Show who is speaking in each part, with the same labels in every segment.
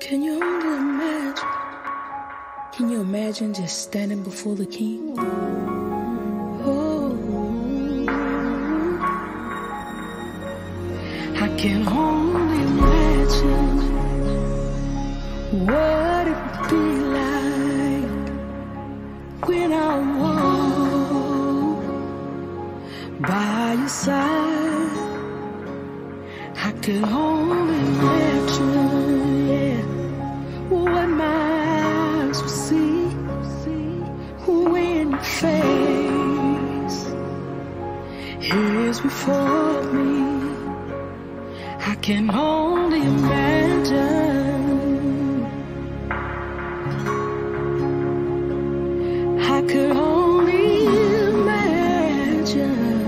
Speaker 1: Can you only imagine? Can you imagine just standing before the King? Oh, I can only imagine what it would be like when I walk by your side. I could only imagine, yeah, what my eyes will see when your face is before me. I can only imagine. I could only imagine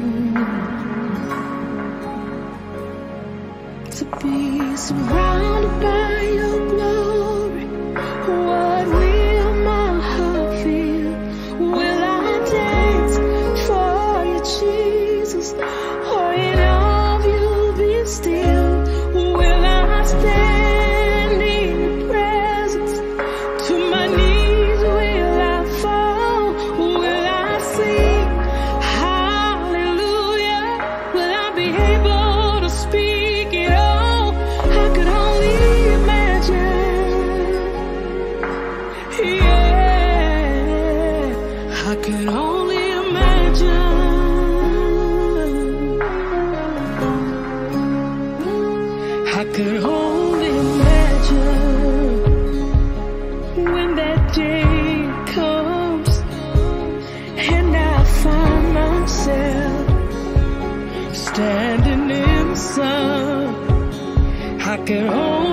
Speaker 1: to be surrounded by your glory. What will my heart feel? Will I dance for you, Jesus? Or in all you'll be still? Will I stand in your presence? To my knees will I fall? Will I sing hallelujah? Will I be able to speak it all? I could only imagine. Yeah, I could only imagine. I could only imagine when that day comes and I find myself standing in the sun. I could only